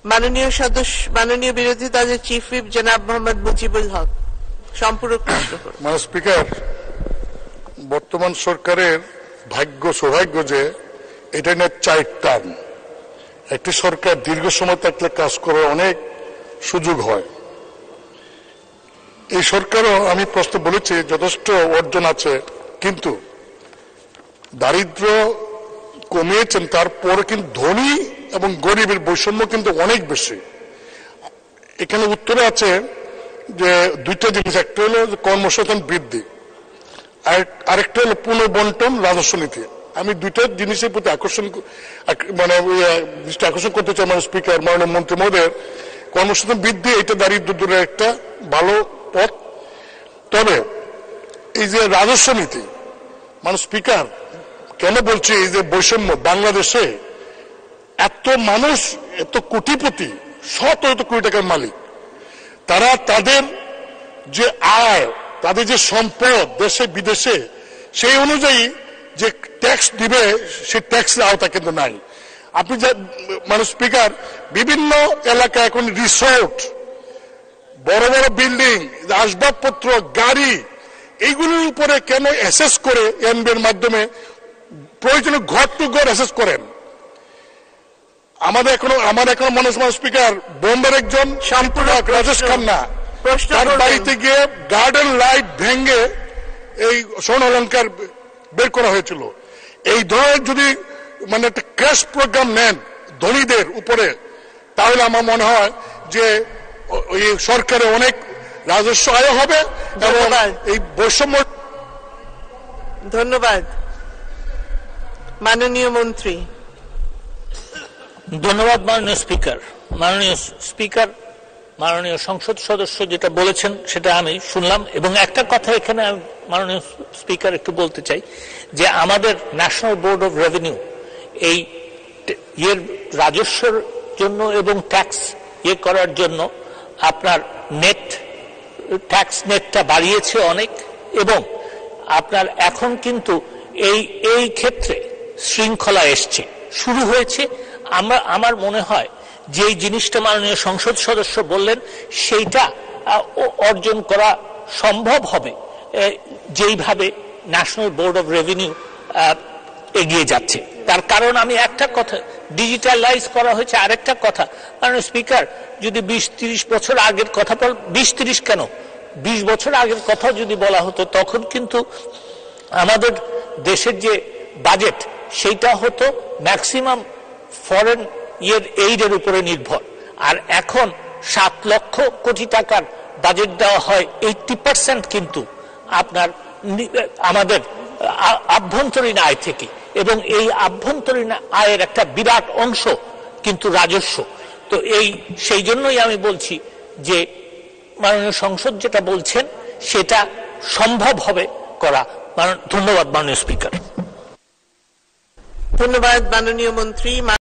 মাননীয় বিরোধী দলের চিফ হুইপ জনাব মোহাম্মদ মুজিবুল হক সম্পূরক প্রশ্ন করুন। মাননীয় স্পিকার, বর্তমান সরকারের সৌভাগ্য যে এটা নিয়ে 4 টার্ম। একটি সরকার দীর্ঘ সময় থাকলে কাজ করার অনেক সুযোগ হয়। এই সরকারও আমি প্রশ্ন বলেছি যথেষ্ট অর্জন আছে, কিন্তু দারিদ্র কমিয়েছেন, তারপরে কিন্তু ধনী এবং গরিবের বৈষম্য কিন্তু অনেক বেশি। এখানে উত্তরে আছে যে 2টা জিনিস, একটা হলো কর্মসংস্থান বৃদ্ধি, আরেকটা হলো পুনর্বন্টন রাজস্ব নীতি। আমি 2টা জিনিসের প্রতি আকর্ষণ করতে চাই মাননীয় স্পিকার, মাননীয় মন্ত্রী মহোদয়ের। কর্মসংস্থান বৃদ্ধি এটা দারিদ্র দূরের একটা ভালো পথ। তবে এই যে রাজস্ব নীতি, মাননীয় স্পিকার কেন বলছি এই যে বৈষম্য, বাংলাদেশে এত মানুষ, এত কোটিপতি, শত কোটি টাকার মালিক, তারা তাদের যে আয়, তাদের যে সম্পদ দেশে বিদেশে, সেই অনুযায়ী যে ট্যাক্স দিবে সেই ট্যাক্সের আওতা কিন্তু নাই। আপনি যে মাননীয় স্পিকার, বিভিন্ন এলাকায় এখন রিসোর্ট, বড় বড় বিল্ডিং, আসবাবপত্র, গাড়ি, এইগুলোর উপরে কেন অ্যাসেস করে এনবিআর মাধ্যমে প্রয়োজনে ঘর টু ঘর অ্যাসেস করেন? আমার এখনো মনে হয় স্পিকার, বোম্বের একজন সম্পাদক রাজেশ খান্না, তার বাড়িতে গিয়ে গার্ডেন লাইট ভেঙে এই স্বর্ণ অলংকার বের করা হয়েছিল। এই ধরনের যদি একটা ক্র্যাশ প্রোগ্রাম নেন ধনীদের উপরে, তাহলে আমার মনে হয় যে ওই সরকারে অনেক রাজস্ব আয় হবে এবং এই বৈষম্য। ধন্যবাদ। মাননীয় মন্ত্রী। ধন্যবাদ মাননীয় স্পিকার, মাননীয় সংসদ সদস্য যেটা বলেছেন সেটা আমি শুনলাম, এবং একটা কথা এখানে মাননীয় স্পিকার একটু বলতে চাই যে আমাদের ন্যাশনাল বোর্ড অফ রেভিনিউ এই রাজস্বের জন্য এবং ট্যাক্স করার জন্য আপনার ট্যাক্স নেটটা বাড়িয়েছে অনেক, এবং আপনার এখন কিন্তু এই ক্ষেত্রে শৃঙ্খলা এসছে, শুরু হয়েছে। আমার মনে হয় যে জিনিসটা মাননীয় সংসদ সদস্য বললেন সেইটা অর্জন করা সম্ভব হবে যেইভাবে ন্যাশনাল বোর্ড অফ রেভিনিউ এগিয়ে যাচ্ছে। তার কারণ আমি একটা কথা, ডিজিটালাইজ করা হয়েছে, আরেকটা কথা মাননীয় স্পিকার, যদি 20-30 বছর আগের কথা 20-30 কেন 20 বছর আগের কথা যদি বলা হতো, তখন কিন্তু আমাদের দেশের যে বাজেট সেইটা হতো ম্যাক্সিমাম ফরেন এইডের উপরে নির্ভর, আর এখন 7 লক্ষ কোটি টাকার বাজেট দেওয়া হয়, 80% কিন্তু আপনার আমাদের আভ্যন্তরীণ আয় থেকে, এবং এই আভ্যন্তরীণ আয়ের একটা বিরাট অংশ কিন্তু রাজস্ব। তো সেই জন্যই আমি বলছি যে মাননীয় সংসদ যেটা বলছেন সেটা সম্ভব হবে করা। ধন্যবাদ মাননীয় স্পিকার। ধন্যবাদ মাননীয় মন্ত্রী।